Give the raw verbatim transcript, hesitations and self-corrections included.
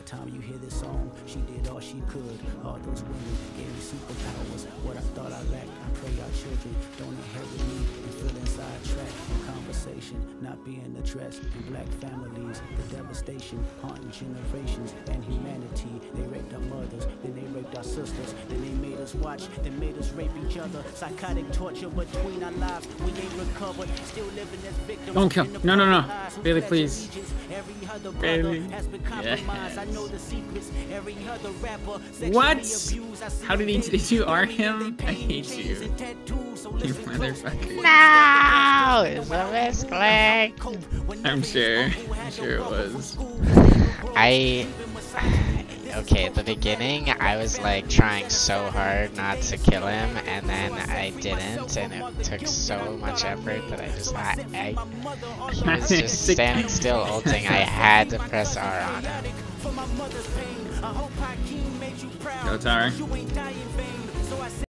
time you hear this song, she did all she could. All those women gave me superpowers. What I thought I lacked, I pray our children don't inherit me and feel inside track in conversation, not being addressed in black families. The devastation haunting generations and humanity. They raped our mothers, then they raped our sisters, then they made us watch, they made us rape each other. Psychotic torture between our lives. We ain't recovered, still living as victims. Don't kill. No, no, no. Bailey, please. Bailey. Yes. What? How did he? Did you R him? I hate you. You motherfucker. No! It's a misclick! I'm sure. I'm sure it was. I... Okay, at the beginning, I was like trying so hard not to kill him, and then I didn't, and it took so much effort that I just had... I, he was just standing still ulting. I had to press R on him. Go, Tara.